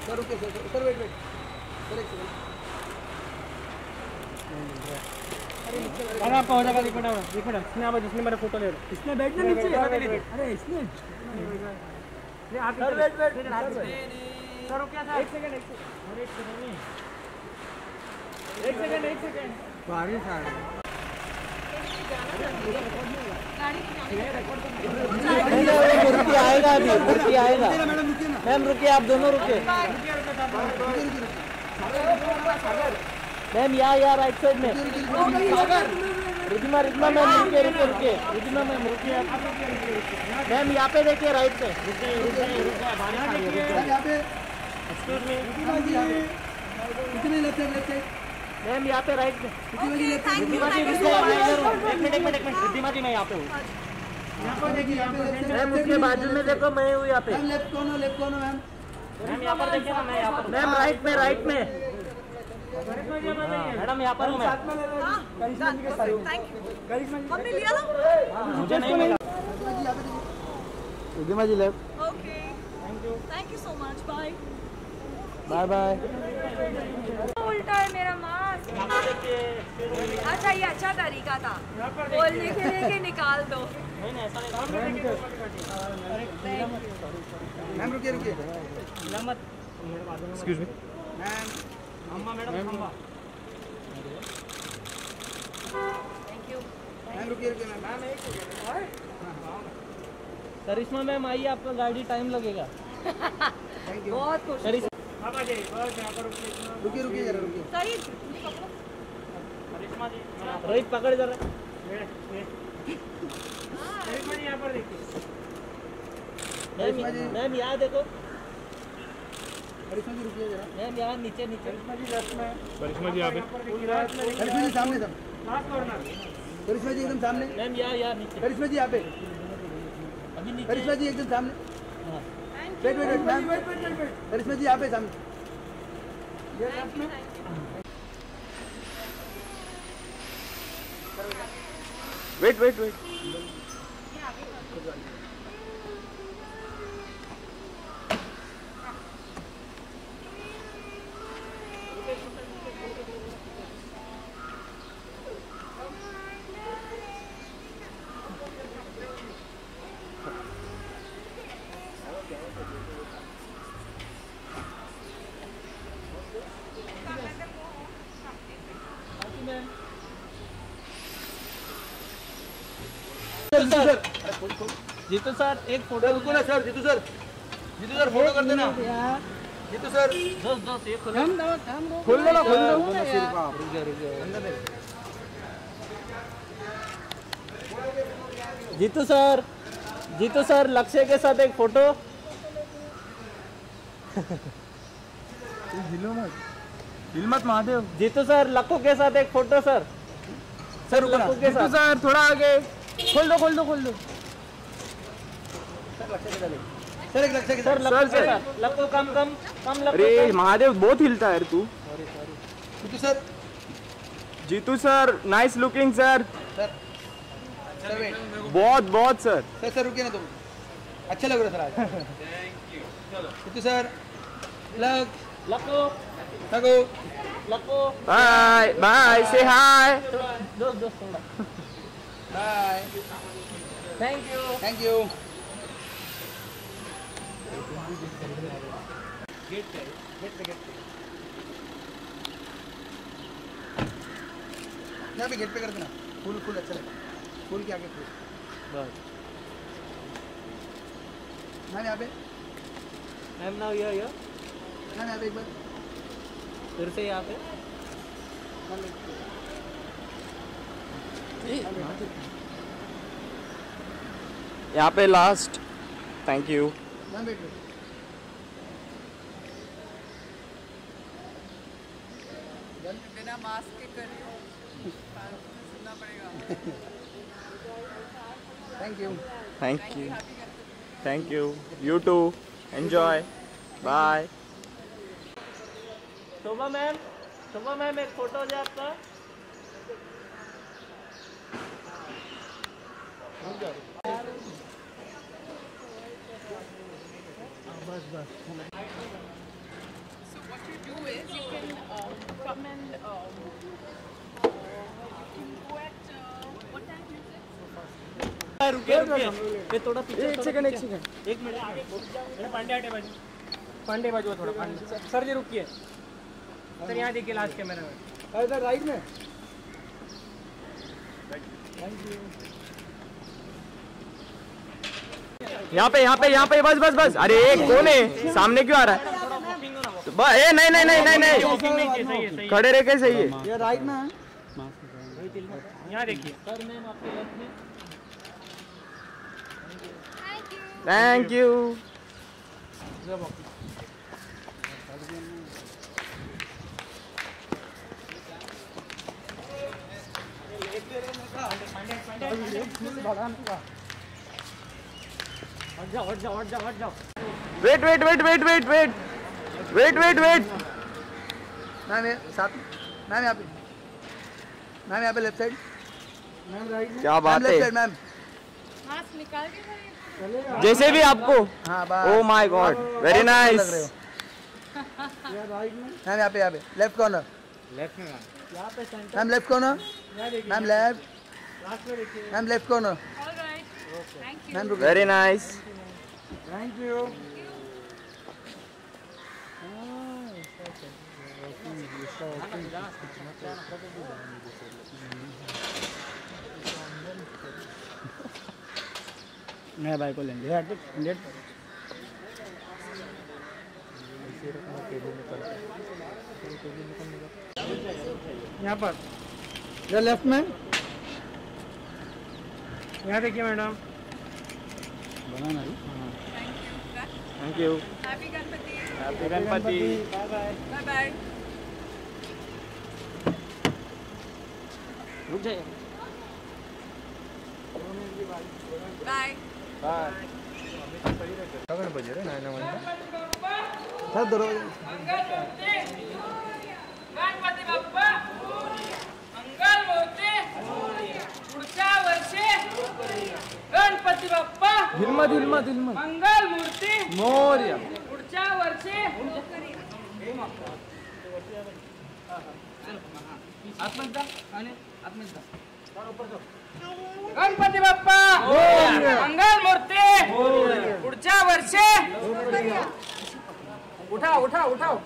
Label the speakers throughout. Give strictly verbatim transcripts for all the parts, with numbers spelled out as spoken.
Speaker 1: Sir रुकिए sir sir wait wait sir एक second.
Speaker 2: अरे आपका हो जाएगा। एक मिनट एक मिनट इसने आप जिसने मेरा फोटो ले रहा
Speaker 1: इसने बैठना नीचे। अरे इसने
Speaker 2: सर वेट वेट सर रुकिए सर एक सेकंड एक सेकंड एक सेकंड नहीं एक सेकंड एक सेकंड
Speaker 1: बारिश आ रही
Speaker 2: है। आएगा अभी मूर्ति आएगा।
Speaker 1: मैडम रुकिए ना।
Speaker 2: मैम रुकिए आप दोनों रुकिए। मैम यहाँ यहाँ राइट साइड में रिद्धिमा रिद्धिमा मैम रुकिए रुकिए रुकिए रिद्धिमा मैम रुकिए मैम यहाँ पे देखिए राइट पे
Speaker 1: कितने left side left side
Speaker 2: ma'am यहाँ पे राइट पे
Speaker 1: रिद्धिमा जी लेफ्ट साइड
Speaker 2: रिद्धिमा जी एक मिनट एक मिनट एक मिनट रिद्धिमा जी मैं यहाँ पे हूँ।
Speaker 1: यहाँ पर देखिए यहाँ पे
Speaker 2: मैम उसके बाजू में देखो मैं हूँ यहाँ पे।
Speaker 1: मैम लेफ्ट कौन लेफ्ट कौन मैम
Speaker 2: मैम यहाँ पर देखिए ना मैं यहाँ पर मैम राइट में राइट में मैडम यहाँ पर हूँ मैं।
Speaker 3: हमने लिया ना
Speaker 2: मुझे नहीं मिला।
Speaker 1: Riddhima ji left
Speaker 3: okay thank you thank you so much bye
Speaker 2: bye bye.
Speaker 3: उल्टा है मेरा मास्क। अच्छा ये अच्छा तरीका था बोलने के लिए कि निकाल दो।
Speaker 1: मैम रुकिए रुकिए
Speaker 2: एक्सक्यूज मी
Speaker 1: मैम
Speaker 2: अम्मा मैडम अम्मा
Speaker 3: थैंक यू
Speaker 1: मैम रुकिए रुकिए मैम मैम एक
Speaker 2: करिश्मा मैम आइए आपका गाड़ी टाइम लगेगा।
Speaker 1: थैंक यू
Speaker 3: बहुत खुश
Speaker 2: करिश्मा
Speaker 1: रुकिए रुकिए जरा रुकिए
Speaker 3: सही
Speaker 2: रोहित पकड़ जरा। मैम मैम यहाँ देखो
Speaker 1: करिश्मा जी रुकिए जरा
Speaker 2: मैम यहाँ नीचे नीचे
Speaker 1: करिश्मा जी लेफ्ट में
Speaker 4: करिश्मा जी यहाँ पे
Speaker 1: करिश्मा जी सामने सब करिश्मा जी एकदम सामने
Speaker 2: मैम यहाँ यहाँ नीचे
Speaker 1: करिश्मा जी यहाँ पे
Speaker 2: अभी नीचे
Speaker 1: करिश्मा जी एकदम सामने
Speaker 2: हाँ।
Speaker 1: Wait wait wait ma'am Karishma ji यहाँ पे सामने ये लेफ्ट में
Speaker 4: wait wait wait
Speaker 1: sir
Speaker 2: Jitu sir एक फोटो
Speaker 1: रुको ना sir Jitu sir Jitu sir photo कर देना जीतू सर
Speaker 2: दोस्त दोस्त ये खोलो
Speaker 1: खोल दो ना खोल दो
Speaker 2: जीतू सर जीतू सर लक्ष्य के साथ एक फोटो।
Speaker 1: हिलो मत हिल मत महादेव
Speaker 2: जीतू सर लक्कू के साथ एक फोटो सर।
Speaker 1: सर रुको ना
Speaker 2: लक्कू के साथ
Speaker 1: सर थोड़ा आगे खोल दो खोल दो खोल दो सर एक लक्ष्य के
Speaker 2: सर
Speaker 1: साथ
Speaker 2: लक्कू के साथ लक्कू कम कम कम लक्कू
Speaker 4: अरे
Speaker 2: कम।
Speaker 4: महादेव बहुत हिलता है तू।
Speaker 1: Jitu sir
Speaker 4: Jitu sir nice looking sir
Speaker 1: sir sir wait
Speaker 4: बहुत बहुत सर।
Speaker 1: सर सर रुकिए ना तुम अच्छा लग रहा सर आज थैंक यू चलो जीतू सर लग
Speaker 2: लक्कू
Speaker 1: लगो
Speaker 2: लक्कू
Speaker 4: बाय बाय से हाय।
Speaker 2: दोस्त दोस्त थोड़ा
Speaker 1: bye
Speaker 2: thank you
Speaker 1: thank you
Speaker 2: gate पे गेट पे गेट पे
Speaker 1: यहाँ पे गेट पे कर देना फूल फूल अच्छा लगता फूल के आगे फूल
Speaker 2: बस
Speaker 1: मैम यहाँ पे
Speaker 2: मैम नाउ ये ये
Speaker 1: मैम यहाँ पे एक बार
Speaker 2: फिर से यहाँ पे
Speaker 1: मैम एक-
Speaker 4: यहाँ पे last thank you.
Speaker 1: Ma'am wait wait
Speaker 3: बिना मास्क के कर रही हूँ सुनना पड़ेगा।
Speaker 1: Thank you
Speaker 4: thank you thank you you too enjoy bye.
Speaker 2: Shobha ma'am Shobha ma'am एक फोटो हो जाए आपका। बस बस रुकिए रुकिए ये थोड़ा पीछे एक सेकंड एक सेकंड एक मिनट आगे पांडे हटे बाजू पांडे बाजू थोड़ा पांडे सर जी रुकिए सर यहाँ देखिए लास्ट कैमरा में
Speaker 1: इधर राइट में
Speaker 4: यहाँ पे यहाँ पे यहाँ पे बस बस बस अरे कौन है सामने क्यों आ रहा है ए नहीं नहीं नहीं नहीं नहीं खड़े रह के सही है
Speaker 1: ये राइट में है
Speaker 2: यहाँ देखिए सर मैम आपके लेफ्ट में
Speaker 4: थैंक यू
Speaker 2: हट जाओ हट जाओ हट जाओ हट जाओ
Speaker 4: wait wait wait wait wait wait wait wait wait
Speaker 1: ma'am ये साथ मैम यहाँ पे मैम यहाँ पे लेफ्ट साइड मैम राइट में
Speaker 4: क्या बात है
Speaker 1: मैम
Speaker 3: मास्क निकाल के करिए
Speaker 4: जैसे भी आपको
Speaker 1: हाँ बस
Speaker 4: oh my god very nice
Speaker 1: ma'am यहाँ पे यहाँ पे लेफ्ट कॉर्नर
Speaker 2: लेफ्ट में यहाँ पे सेंटर
Speaker 1: मैम लेफ्ट कॉर्नर
Speaker 2: यहाँ देखिए
Speaker 1: मैम लेफ्ट
Speaker 2: लास्ट में देखिए
Speaker 1: ma'am left corner
Speaker 3: alright thank you
Speaker 1: ma'am रुक
Speaker 4: वेरी नाइस
Speaker 1: थैंक यू
Speaker 2: मैं भाई को लेंगे हंड्रेड यहाँ पर
Speaker 1: ये लेफ्ट में
Speaker 2: यहाँ देखिए मैडम
Speaker 1: बनाना
Speaker 4: thank you
Speaker 3: happy Ganpati
Speaker 4: happy Ganpati
Speaker 2: bye bye
Speaker 3: bye bye
Speaker 2: रुक जाइए
Speaker 3: बाय
Speaker 1: सगळं बजे रे नाही ना सर दरवाजा
Speaker 5: गणपती बाप्पा मंगल मूर्ती पुढच्या वर्षी गणपती बाप्पा
Speaker 2: दिलमा दिलमा दिलमा
Speaker 5: मंगल मूर्ती
Speaker 2: मोरया
Speaker 5: पुढच्या वर्षी गणपती बाप्पा मंगल मूर्ती पुढच्या वर्षी उठाओ उठाओ उठाओ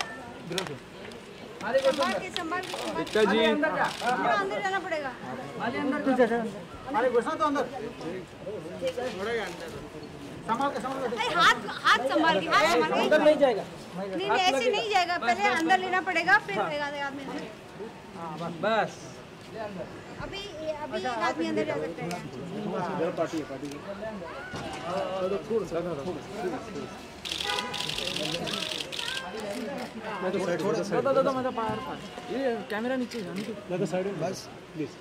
Speaker 3: संभाल के संभाल के संभाल के
Speaker 4: जी
Speaker 3: थोड़ा अंदर जाना पड़ेगा
Speaker 1: अरे घुसना तो अंदर संभाल के संभाल के
Speaker 3: अरे हाथ हाथ संभाल के हाथ संभाल के
Speaker 2: अंदर नहीं जाएगा
Speaker 3: नहीं नहीं ऐसे नहीं जाएगा पहले अंदर लेना पड़ेगा फिर एक आधे आदमी अंदर।
Speaker 2: बस
Speaker 3: अभी अभी एक आदमी अंदर जा सकता है
Speaker 1: पार्टी है पार्टी
Speaker 2: दादा दादा माझा पार पार ये कॅमेरा नीचे दादा साइड में
Speaker 1: बस प्लीज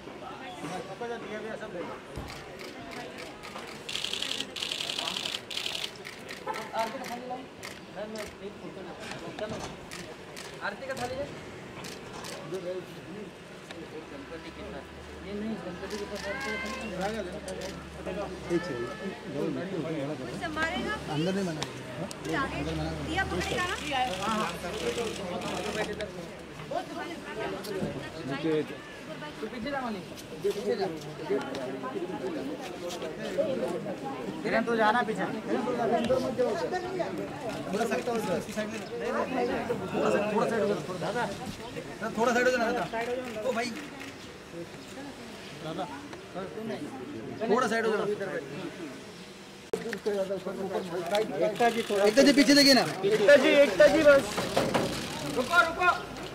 Speaker 5: आरती का थाली है
Speaker 3: संभालेगा
Speaker 1: अंदर नहीं मना
Speaker 3: फिर आगे दिया पकड़ेगा ना
Speaker 5: पीछे जा मालिक
Speaker 1: हिरन तो जाना पीछे थोड़ा साइड थोड़ा साइड दादा थोड़ा साइड हो जाना ओ भाई दादा थोड़ा साइड हो जाना एकता जी थोड़ा एकता जी पीछे देखिए ना
Speaker 4: एकता जी एकता जी बस
Speaker 5: रुको रुको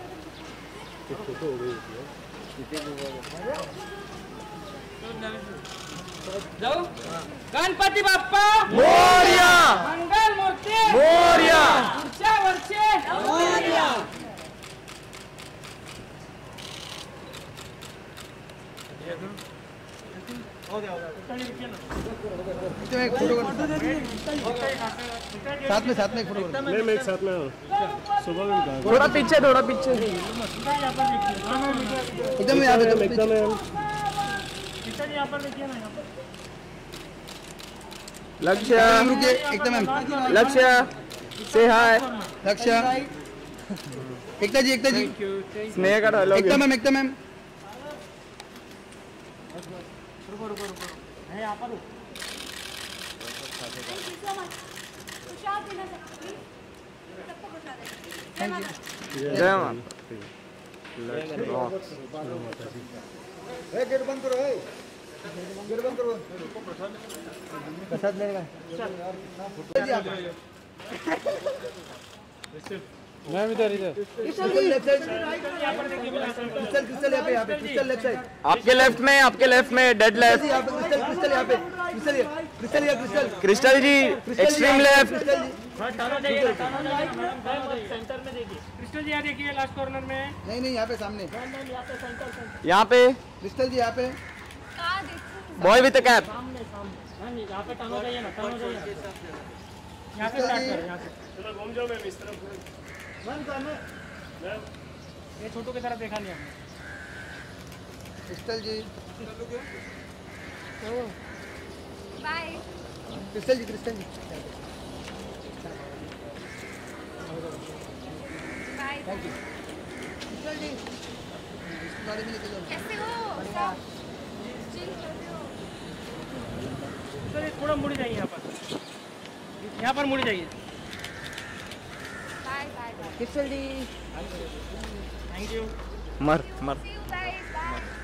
Speaker 5: जाऊ गणपती बाप्पा
Speaker 4: मोरया
Speaker 5: मंगल मूर्ती
Speaker 4: मोरया
Speaker 5: पुढच्या वर्षी
Speaker 1: एक फोटो साथ में साथ में एक फोटो
Speaker 2: मैं एक साथ में सुबह में
Speaker 4: थोड़ा पीछे थोड़ा पीछे
Speaker 1: एकदम यहाँ पे
Speaker 2: एकदम यहाँ पर देखिए ना यहाँ पर
Speaker 4: लक्ष्य
Speaker 1: रुकिए एकदम मैम
Speaker 4: लक्ष्य से हाय
Speaker 1: लक्ष्य एकता जी एकता जी
Speaker 4: स्नेह का dialogue
Speaker 1: Ekta ma'am Ekta ma'am
Speaker 2: रुको रुको रुको यहाँ पर
Speaker 3: Thank you so much. प्रसाद देना चाहिए सबको प्रसाद है जय माता
Speaker 4: जय माता
Speaker 1: ए गेट बंद करो ए गेट बंद करो प्रसाद लेगा
Speaker 2: मैं इधर इधर
Speaker 1: Crystal ji left side Crystal Crystal यहाँ पे यहाँ पे क्रिस्टल लेफ्ट साइड
Speaker 4: आपके लेफ्ट में आपके लेफ्ट में डेड लेफ्ट
Speaker 1: यहाँ पे क्रिस्टल क्रिस्टल यहाँ पे क्रिस्टल क्रिस्टल या Crystal
Speaker 4: Crystal ji extreme left
Speaker 1: Crystal ji
Speaker 2: centre में देखिए क्रिस्टल जी यहाँ देखिए लास्ट कॉर्नर में
Speaker 1: नहीं नहीं यहाँ पे सामने
Speaker 4: यहाँ पे
Speaker 1: क्रिस्टल जी यहाँ पे
Speaker 3: कहाँ देखूं
Speaker 4: बॉय विद कैप
Speaker 2: यहाँ पे टर्न हो जाइए ना टर्न हो जाइए यहाँ से स्टार्ट करें यहाँ से चलो घूम जाओ मैम इस तरफ ये छोटू की तरफ देखा नहीं हमने
Speaker 1: Crystal ji
Speaker 3: bye
Speaker 1: Crystal ji Crystal ji
Speaker 3: bye
Speaker 1: thank you Crystal ji इसके बारे में लेके जाओ
Speaker 3: कैसे हो सब जी कैसे हो
Speaker 2: सर ये थोड़ा मुड़ जाइए यहाँ पर यहाँ पर मुड़ जाइए
Speaker 3: bye bye bye
Speaker 1: Crystal ji
Speaker 2: thank you
Speaker 4: मर मर
Speaker 3: See you guys. Bye.